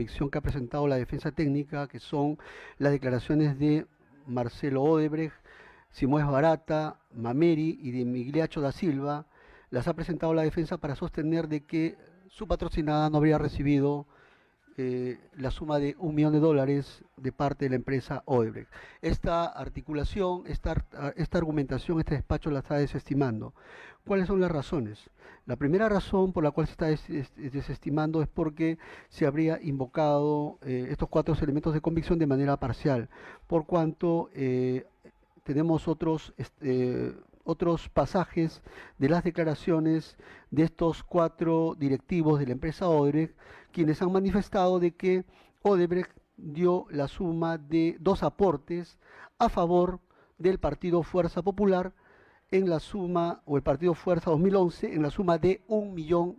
convicción que ha presentado la defensa técnica, que son las declaraciones de Marcelo Odebrecht, Simões Barata, Mameri y de Migliaccio da Silva, las ha presentado la defensa para sostener de que su patrocinada no habría recibido la suma de $1 millón de parte de la empresa Odebrecht. Esta articulación, esta argumentación, este despacho la está desestimando. ¿Cuáles son las razones? La primera razón por la cual se está desestimando es porque se habría invocado estos 4 elementos de convicción de manera parcial, por cuanto tenemos otros pasajes de las declaraciones de estos 4 directivos de la empresa Odebrecht, quienes han manifestado de que Odebrecht dio la suma de 2 aportes a favor del Partido Fuerza Popular en la suma, o el Partido Fuerza 2011, en la suma de $1 millón,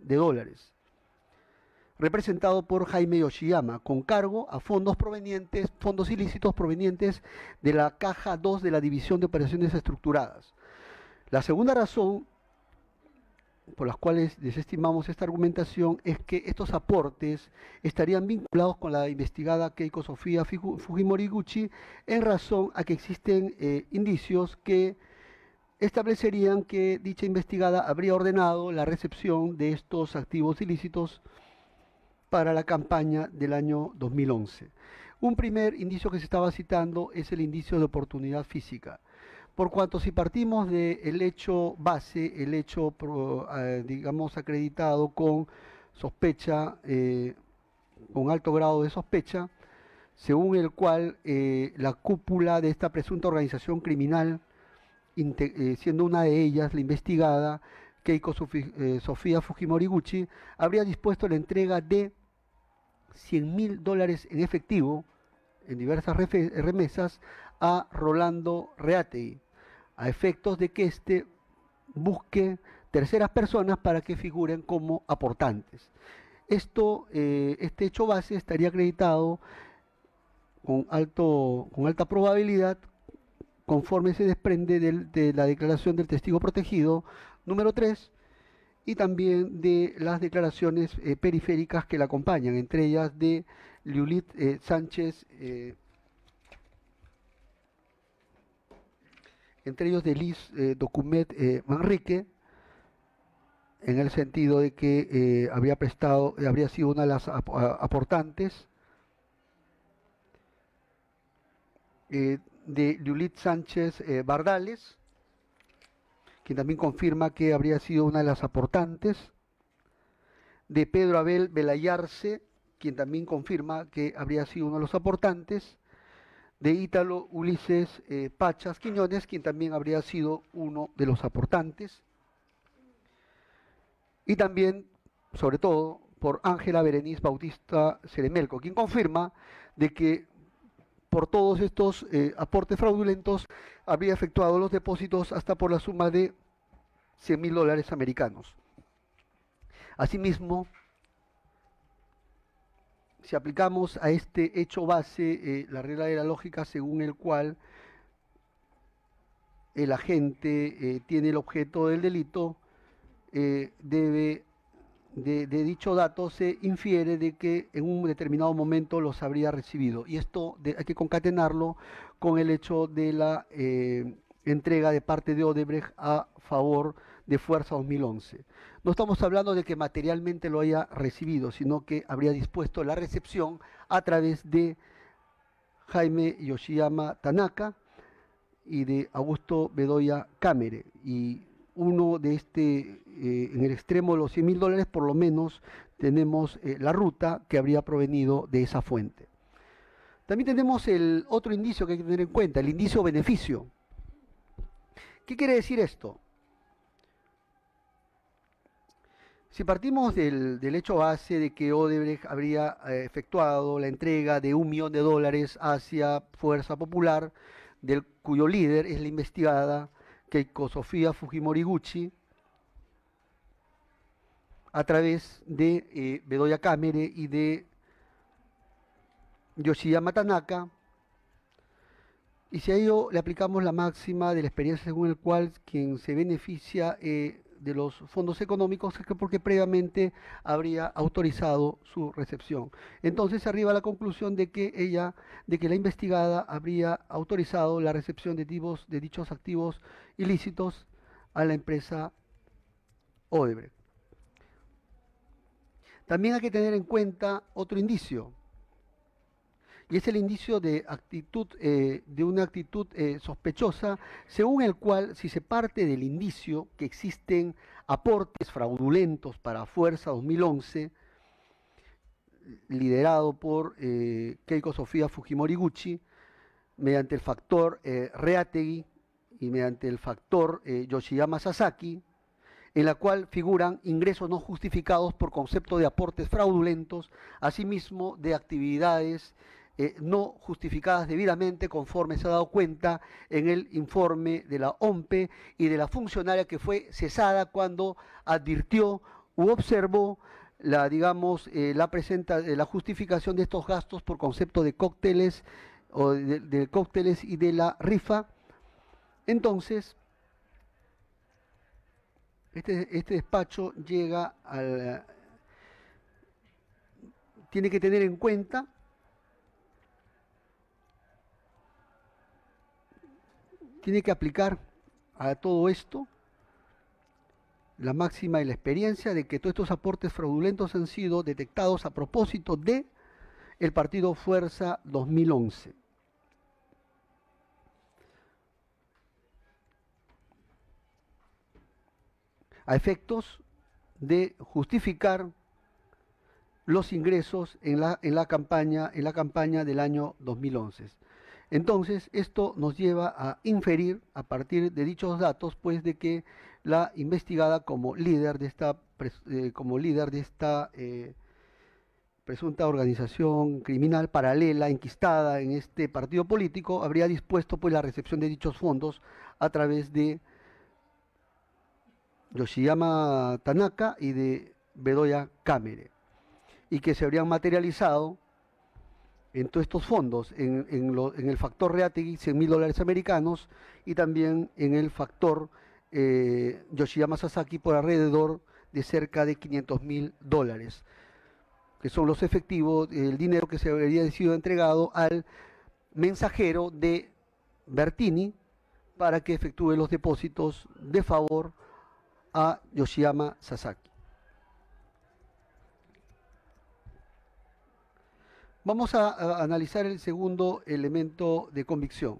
representado por Jaime Yoshiyama, con cargo a fondos ilícitos provenientes de la Caja 2 de la División de Operaciones Estructuradas. La segunda razón por las cuales desestimamos esta argumentación es que estos aportes estarían vinculados con la investigada Keiko Sofía Fujimori-Gucci, en razón a que existen indicios que establecerían que dicha investigada habría ordenado la recepción de estos activos ilícitos para la campaña del año 2011. Un primer indicio que se estaba citando es el indicio de oportunidad física. Por cuanto si partimos del hecho base, el hecho, digamos, acreditado con sospecha, con alto grado de sospecha, según el cual la cúpula de esta presunta organización criminal, siendo una de ellas la investigada, Keiko Sofía Fujimori-Gucci, habría dispuesto la entrega de $100.000 en efectivo, en diversas remesas, a Rolando Reategui, a efectos de que éste busque terceras personas para que figuren como aportantes. Este hecho base estaría acreditado con alta probabilidad, conforme se desprende de la declaración del testigo protegido número 3 y también de las declaraciones periféricas que la acompañan, entre ellas de Liulit Sánchez, entre ellos de Liz Document Manrique, en el sentido de que habría sido una de las aportantes, de Liulit Sánchez Bardales, quien también confirma que habría sido una de las aportantes, de Pedro Abel Belayarse, quien también confirma que habría sido uno de los aportantes, de Ítalo Ulises Pachas Quiñones, quien también habría sido uno de los aportantes, y también, sobre todo, por Ángela Berenice Bautista Ceremelco, quien confirma de que por todos estos aportes fraudulentos habría efectuado los depósitos hasta por la suma de $100.000 americanos. Asimismo, si aplicamos a este hecho base la regla de la lógica según el cual el agente tiene el objeto del delito, de dicho dato se infiere de que en un determinado momento los habría recibido, y esto hay que concatenarlo con el hecho de la entrega de parte de Odebrecht a favor de Fuerza 2011. No estamos hablando de que materialmente lo haya recibido, sino que habría dispuesto la recepción a través de Jaime Yoshiyama Tanaka y de Augusto Bedoya Camere, y uno de en el extremo de los $100.000, por lo menos tenemos la ruta que habría provenido de esa fuente. También tenemos el otro indicio que hay que tener en cuenta, el indicio beneficio. ¿Qué quiere decir esto? Si partimos del hecho base de que Odebrecht habría efectuado la entrega de $1 millón hacia Fuerza Popular, cuyo líder es la investigada Keiko Sofía Fujimori-Gucci, a través de Bedoya Camere y de Yoshiyama Tanaka, y si a ello le aplicamos la máxima de la experiencia según el cual quien se beneficia de los fondos económicos porque previamente habría autorizado su recepción. Entonces se arriba a la conclusión de que la investigada habría autorizado la recepción de dichos activos ilícitos a la empresa Odebrecht. También hay que tener en cuenta otro indicio, y es el indicio de una actitud sospechosa, según el cual, si se parte del indicio que existen aportes fraudulentos para Fuerza 2011, liderado por Keiko Sofía Fujimori-Gucci, mediante el factor Reategui y mediante el factor Yoshiyama Sasaki, en la cual figuran ingresos no justificados por concepto de aportes fraudulentos, asimismo de actividades no justificadas debidamente, conforme se ha dado cuenta en el informe de la OMPE y de la funcionaria que fue cesada cuando advirtió u observó la justificación de estos gastos por concepto de cócteles o de cócteles y de la rifa. Entonces, este despacho tiene que tener en cuenta tiene que aplicar a todo esto la máxima y la experiencia de que todos estos aportes fraudulentos han sido detectados a propósito de el partido Fuerza 2011. A efectos de justificar los ingresos en la campaña del año 2011. Entonces, esto nos lleva a inferir, a partir de dichos datos, pues de que la investigada como líder de esta presunta organización criminal paralela, enquistada en este partido político, habría dispuesto pues la recepción de dichos fondos a través de Yoshiyama Tanaka y de Bedoya Kamere, y que se habrían materializado en todos estos fondos, en el factor Reategui, $100.000 americanos, y también en el factor Yoshiyama Sasaki por alrededor de cerca de $500.000, que son los efectivos, el dinero que se habría sido entregado al mensajero de Bertini para que efectúe los depósitos de favor a Yoshiyama Sasaki. Vamos a analizar el segundo elemento de convicción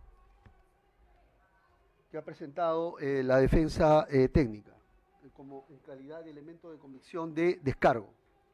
que ha presentado la defensa técnica como en calidad de elemento de convicción de descargo.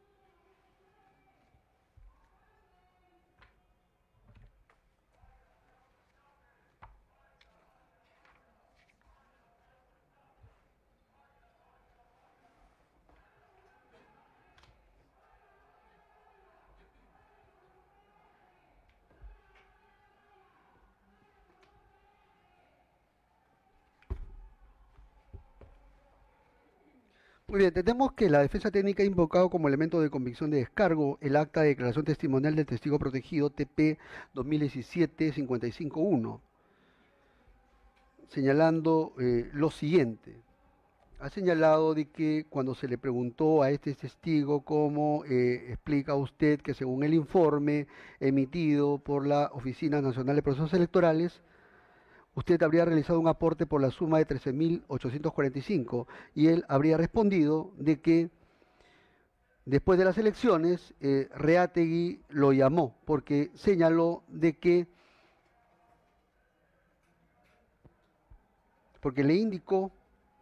Muy bien, entendemos que la defensa técnica ha invocado como elemento de convicción de descargo el acta de declaración testimonial del testigo protegido TP 2017-551, señalando lo siguiente. Ha señalado de que cuando se le preguntó a este testigo cómo explica usted que según el informe emitido por la Oficina Nacional de Procesos Electorales, usted habría realizado un aporte por la suma de 13.845, y él habría respondido de que después de las elecciones Reategui lo llamó porque señaló de que, porque le indicó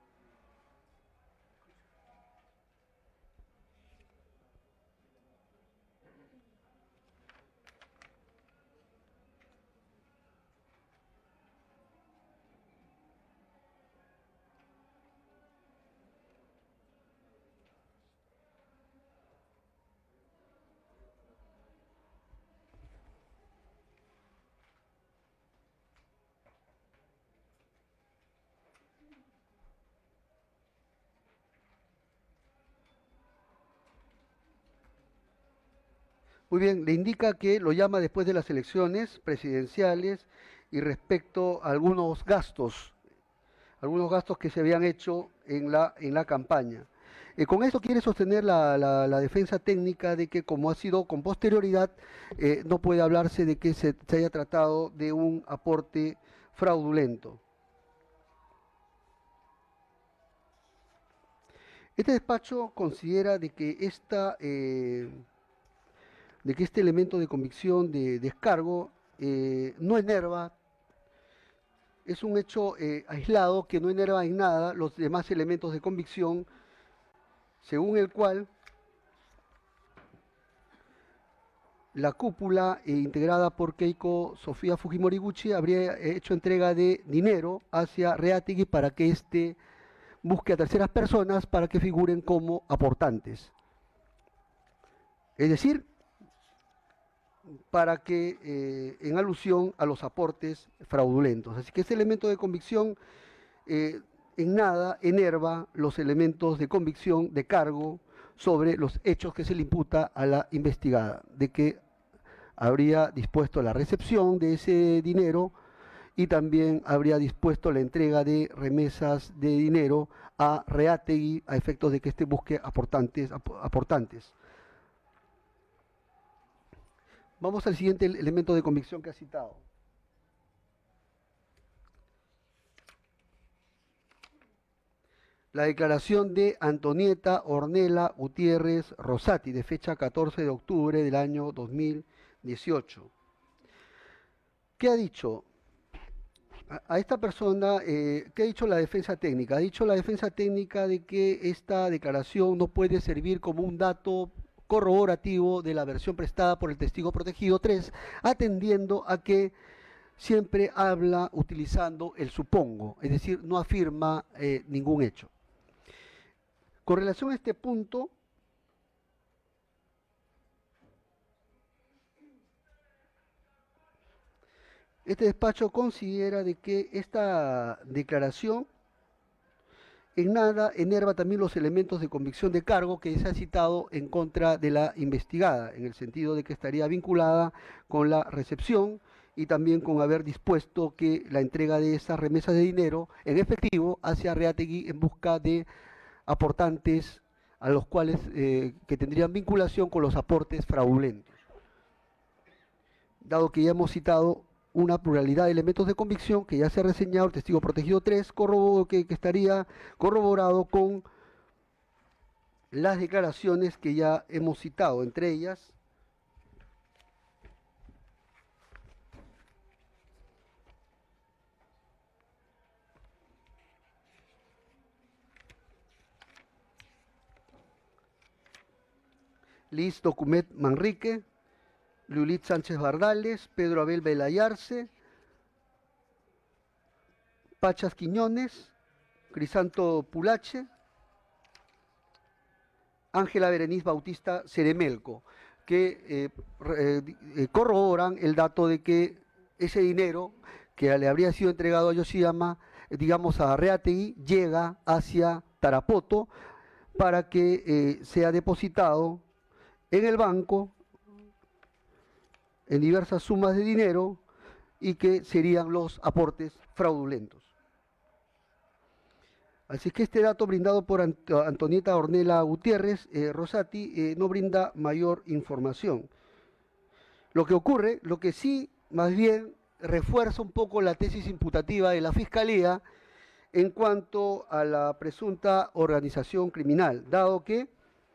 muy bien, le indica que lo llama después de las elecciones presidenciales y respecto a algunos gastos algunos gastos que se habían hecho en la campaña. Con esto quiere sostener la defensa técnica de que como ha sido con posterioridad, no puede hablarse de que se haya tratado de un aporte fraudulento. Este despacho considera de que este elemento de convicción de descargo no enerva, es un hecho aislado que no enerva en nada los demás elementos de convicción, según el cual la cúpula integrada por Keiko Sofía Fujimori-Guchi habría hecho entrega de dinero hacia Reategui para que éste busque a terceras personas para que figuren como aportantes. Es decir, para que en alusión a los aportes fraudulentos. Así que este elemento de convicción en nada enerva los elementos de convicción de cargo sobre los hechos que se le imputa a la investigada, de que habría dispuesto la recepción de ese dinero y también habría dispuesto la entrega de remesas de dinero a Reategui a efectos de que éste busque aportantes. Vamos al siguiente elemento de convicción que ha citado. La declaración de Antonieta Ornella Gutiérrez Rosati, de fecha 14 de octubre del año 2018. ¿Qué ha dicho? A esta persona, ¿qué ha dicho la defensa técnica? Ha dicho la defensa técnica de que esta declaración no puede servir como un dato corroborativo de la versión prestada por el testigo protegido 3, atendiendo a que siempre habla utilizando el supongo, es decir, no afirma ningún hecho. Con relación a este punto, este despacho considera de que esta declaración en nada enerva también los elementos de convicción de cargo que se ha citado en contra de la investigada, en el sentido de que estaría vinculada con la recepción y también con haber dispuesto que la entrega de esas remesas de dinero en efectivo hacia Reategui en busca de aportantes a los cuales que tendrían vinculación con los aportes fraudulentos. Dado que ya hemos citado una pluralidad de elementos de convicción que ya se ha reseñado, el testigo protegido 3 que estaría corroborado con las declaraciones que ya hemos citado, entre ellas Liz Documet Manrique, Lulit Sánchez Bardales, Pedro Abel Belayarse, Pachas Quiñones, Crisanto Pulache, Ángela Berenice Bautista Ceremelco, que corroboran el dato de que ese dinero que le habría sido entregado a Yoshiyama, digamos a Reategui, llega hacia Tarapoto para que sea depositado en el banco en diversas sumas de dinero y que serían los aportes fraudulentos. Así que este dato brindado por Antonieta Ornella Gutiérrez Rosati no brinda mayor información. Lo que ocurre, lo que sí más bien refuerza un poco la tesis imputativa de la Fiscalía en cuanto a la presunta organización criminal, dado que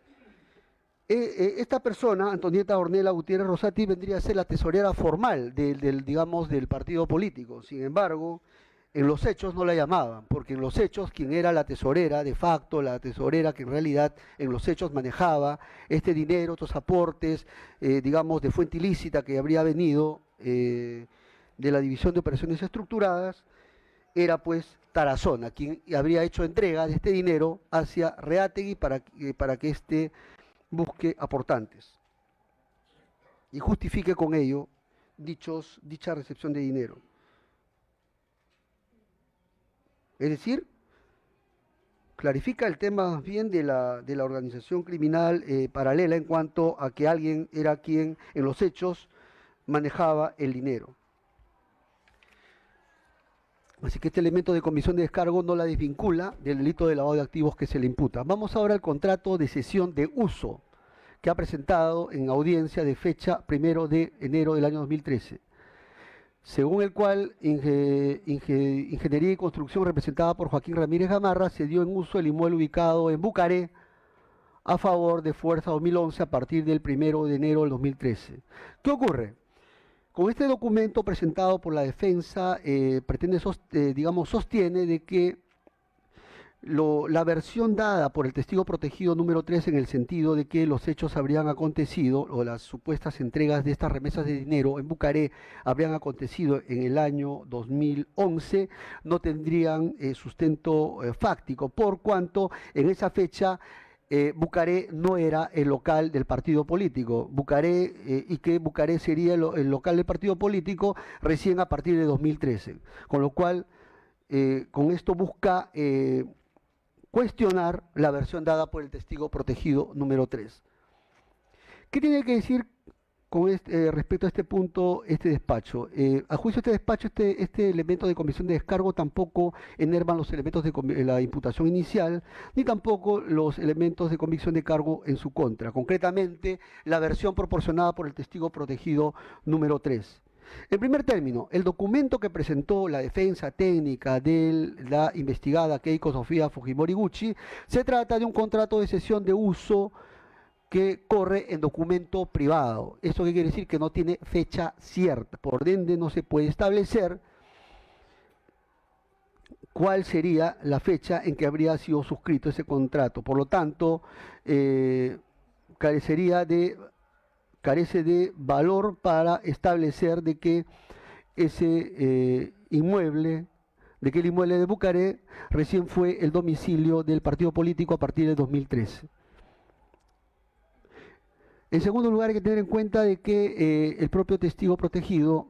esta persona, Antonieta Ornella Gutiérrez Rosati, vendría a ser la tesorera formal del partido político. Sin embargo, en los hechos no la llamaban, porque en los hechos quien era la tesorera, de facto, la tesorera que en realidad en los hechos manejaba este dinero, estos aportes, digamos, de fuente ilícita que habría venido de la División de Operaciones Estructuradas, era pues Tarazona, quien habría hecho entrega de este dinero hacia Reategui para que éste busque aportantes y justifique con ello dicha recepción de dinero. Es decir, clarifica el tema más bien de la organización criminal paralela en cuanto a que alguien era quien en los hechos manejaba el dinero. Así que este elemento de comisión de descargo no la desvincula del delito de lavado de activos que se le imputa. Vamos ahora al contrato de cesión de uso que ha presentado en audiencia de fecha 1 de enero del año 2013, según el cual Ingeniería y Construcción, representada por Joaquín Ramírez Gamarra, cedió en uso el inmueble ubicado en Bucaré a favor de Fuerza 2011 a partir del 1 de enero del 2013. ¿Qué ocurre? Con este documento presentado por la defensa, sostiene de que la versión dada por el testigo protegido número 3, en el sentido de que los hechos habrían acontecido, o las supuestas entregas de estas remesas de dinero en Bucaré habrían acontecido en el año 2011, no tendrían sustento fáctico, por cuanto en esa fecha Bucaré no era el local del partido político. Y que Bucaré sería el local del partido político recién a partir de 2013. Con lo cual, con esto busca cuestionar la versión dada por el testigo protegido número 3. ¿Qué tiene que decir con respecto a este punto, este despacho? A juicio de este despacho, este elemento de comisión de descargo tampoco enervan los elementos de la imputación inicial, ni tampoco los elementos de convicción de cargo en su contra. Concretamente, la versión proporcionada por el testigo protegido número 3. En primer término, el documento que presentó la defensa técnica de la investigada Keiko Sofía Fujimori Gucci se trata de un contrato de cesión de uso que corre en documento privado. ¿Esto qué quiere decir? Que no tiene fecha cierta. Por ende, no se puede establecer cuál sería la fecha en que habría sido suscrito ese contrato. Por lo tanto, carece de valor para establecer de que el inmueble de Bucaré recién fue el domicilio del partido político a partir de 2013. En segundo lugar, hay que tener en cuenta de que el propio testigo protegido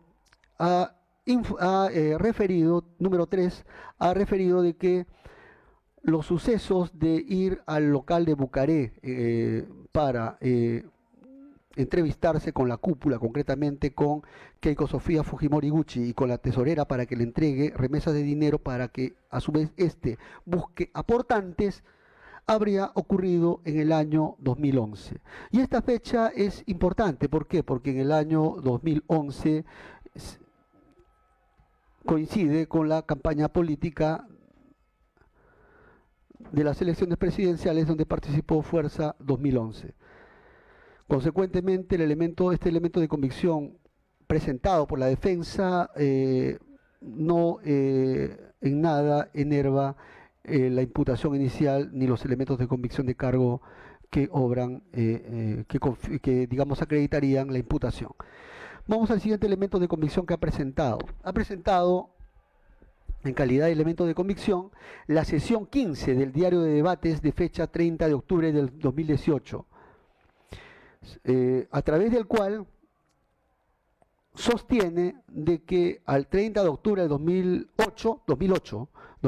número 3, ha referido de que los sucesos de ir al local de Bucaré para entrevistarse con la cúpula, concretamente con Keiko Sofía Fujimori Gucci y con la tesorera para que le entregue remesas de dinero para que a su vez busque aportantes, habría ocurrido en el año 2011. Y esta fecha es importante, ¿por qué? Porque en el año 2011 coincide con la campaña política de las elecciones presidenciales donde participó Fuerza 2011. Consecuentemente, este elemento de convicción presentado por la defensa no en nada enerva la imputación inicial ni los elementos de convicción de cargo que obran, que digamos acreditarían la imputación. Vamos al siguiente elemento de convicción que ha presentado. Ha presentado, en calidad de elemento de convicción, la sesión 15 del diario de debates de fecha 30 de octubre del 2018, a través del cual sostiene de que al 30 de octubre de 2008,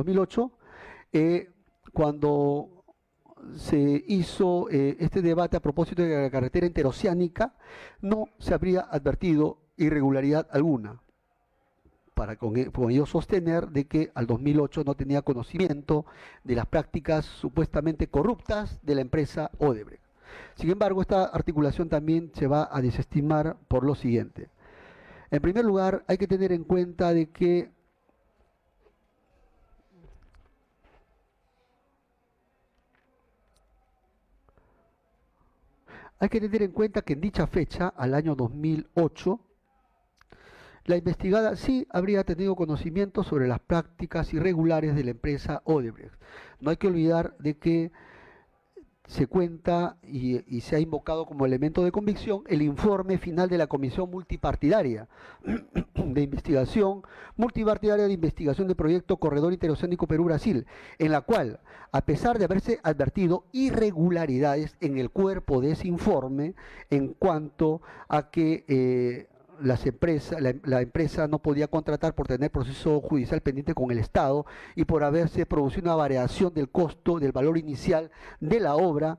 cuando se hizo este debate a propósito de la carretera interoceánica, no se habría advertido irregularidad alguna, para con ello sostener de que al 2008 no tenía conocimiento de las prácticas supuestamente corruptas de la empresa Odebrecht. Sin embargo, esta articulación también se va a desestimar por lo siguiente. En primer lugar, hay que tener en cuenta de que en dicha fecha, al año 2008, la investigada sí habría tenido conocimiento sobre las prácticas irregulares de la empresa Odebrecht. No hay que olvidar de que se cuenta y se ha invocado como elemento de convicción el informe final de la Comisión Multipartidaria de Investigación, de Proyecto Corredor Interoceánico Perú-Brasil, en la cual, a pesar de haberse advertido irregularidades en el cuerpo de ese informe, en cuanto a que la empresa no podía contratar por tener proceso judicial pendiente con el Estado y por haberse producido una variación del costo del valor inicial de la obra,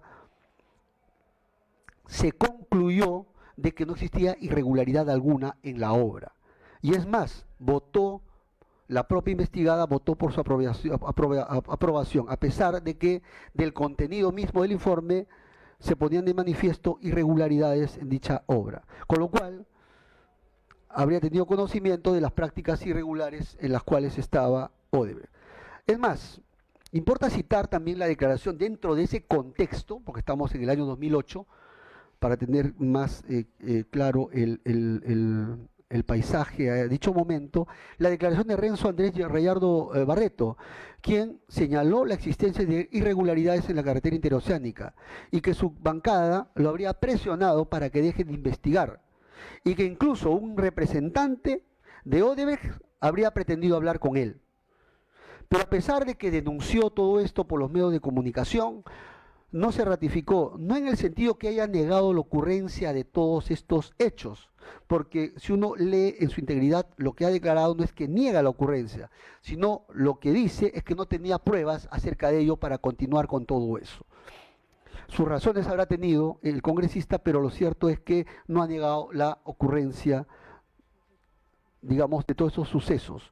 se concluyó de que no existía irregularidad alguna en la obra. Y es más, votó la propia investigada votó por su aprobación, a pesar de que del contenido mismo del informe se ponían de manifiesto irregularidades en dicha obra, con lo cual habría tenido conocimiento de las prácticas irregulares en las cuales estaba Odebrecht. Es más, importa citar también la declaración dentro de ese contexto, porque estamos en el año 2008, para tener más claro el paisaje a dicho momento, la declaración de Renzo Andrés Rayardo Barreto, quien señaló la existencia de irregularidades en la carretera interoceánica y que su bancada lo habría presionado para que deje de investigar y que incluso un representante de Odebrecht habría pretendido hablar con él. Pero a pesar de que denunció todo esto por los medios de comunicación, no se ratificó, no en el sentido que haya negado la ocurrencia de todos estos hechos, porque si uno lee en su integridad lo que ha declarado no es que niega la ocurrencia, sino lo que dice es que no tenía pruebas acerca de ello para continuar con todo eso. Sus razones habrá tenido el congresista, pero lo cierto es que no ha negado la ocurrencia, digamos, de todos esos sucesos.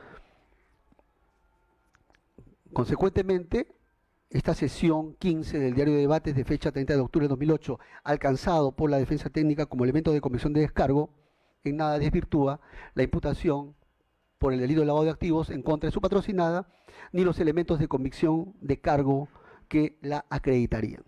Consecuentemente, esta sesión 15 del diario de debates de fecha 30 de octubre de 2008, alcanzado por la defensa técnica como elemento de comisión de descargo, en nada desvirtúa la imputación por el delito de lavado de activos en contra de su patrocinada, ni los elementos de convicción de cargo que la acreditarían.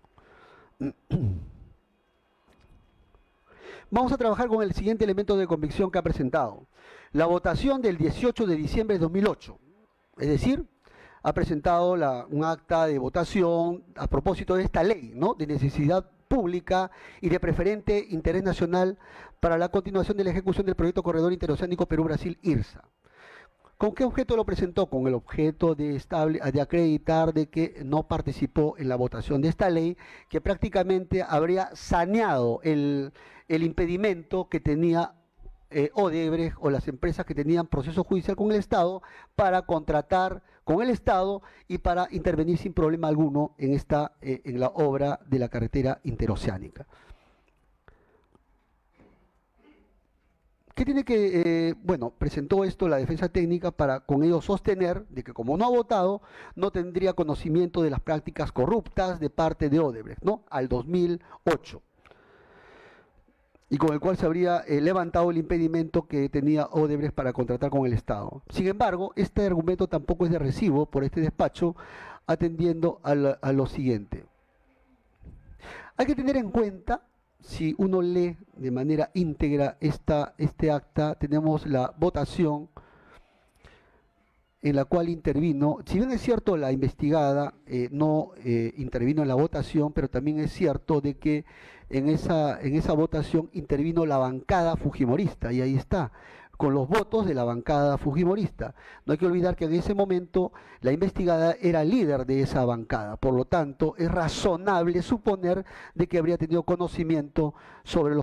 Vamos a trabajar con el siguiente elemento de convicción que ha presentado. La votación del 18 de diciembre de 2008, es decir, ha presentado un acta de votación a propósito de esta ley, ¿no?, de necesidad pública y de preferente interés nacional para la continuación de la ejecución del proyecto Corredor Interoceánico Perú-Brasil-IRSA. ¿Con qué objeto lo presentó? Con el objeto de acreditar de que no participó en la votación de esta ley, que prácticamente habría saneado el impedimento que tenía Odebrecht o las empresas que tenían proceso judicial con el Estado para contratar con el Estado y para intervenir sin problema alguno en la obra de la carretera interoceánica. ¿Qué tiene que...? Bueno, presentó esto la defensa técnica para con ello sostener de que como no ha votado, no tendría conocimiento de las prácticas corruptas de parte de Odebrecht, ¿no?, al 2008. Y con el cual se habría levantado el impedimento que tenía Odebrecht para contratar con el Estado. Sin embargo, este argumento tampoco es de recibo por este despacho, atendiendo a lo siguiente. Hay que tener en cuenta, si uno lee de manera íntegra este acta, tenemos la votación en la cual intervino, si bien es cierto la investigada no intervino en la votación, pero también es cierto de que en esa votación intervino la bancada fujimorista, y ahí está, con los votos de la bancada fujimorista. No hay que olvidar que en ese momento la investigada era líder de esa bancada, por lo tanto es razonable suponer de que habría tenido conocimiento sobre los